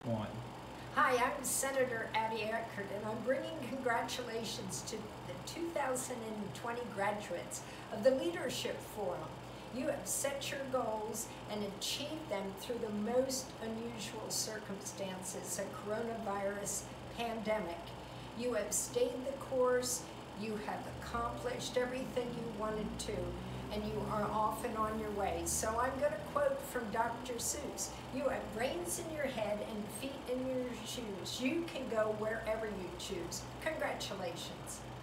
One. Hi, I'm Senator Adelaide Eckardt, and I'm bringing congratulations to the 2020 graduates of the Leadership Forum. You have set your goals and achieved them through the most unusual circumstances, a coronavirus pandemic. You have stayed the course, you have accomplished everything you wanted to, and you are off and on your way. So I'm going to quote from Dr. Seuss. You have brains in your head and feet in your shoes. You can go wherever you choose. Congratulations.